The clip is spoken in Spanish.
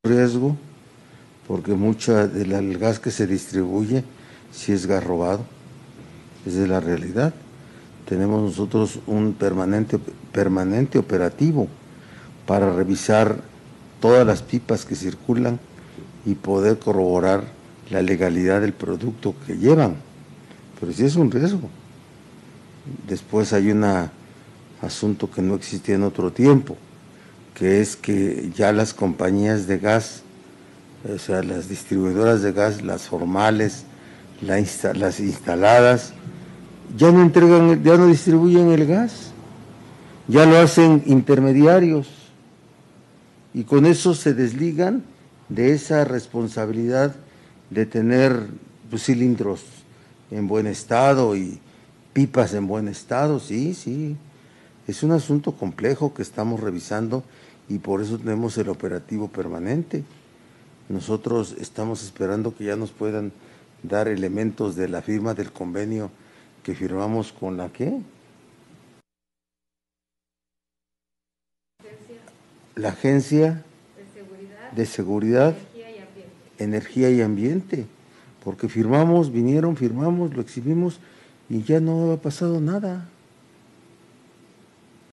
riesgo porque mucha del gas que se distribuye sí es gas robado, esa es la realidad. Tenemos nosotros un permanente operativo para revisar todas las pipas que circulan y poder corroborar la legalidad del producto que llevan, pero sí es un riesgo. Después hay un asunto que no existía en otro tiempo, que es que ya las compañías de gas, o sea, las distribuidoras de gas, las formales, las instaladas, ya no entregan, ya no distribuyen el gas, ya lo hacen intermediarios y con eso se desligan de esa responsabilidad de tener pues, cilindros en buen estado y pipas en buen estado. Sí, sí, es un asunto complejo que estamos revisando y por eso tenemos el operativo permanente. Nosotros estamos esperando que ya nos puedan dar elementos de la firma del convenio que firmamos con la ¿qué? La Agencia de Seguridad, Energía y Ambiente, porque firmamos, vinieron, firmamos, lo exhibimos y ya no ha pasado nada.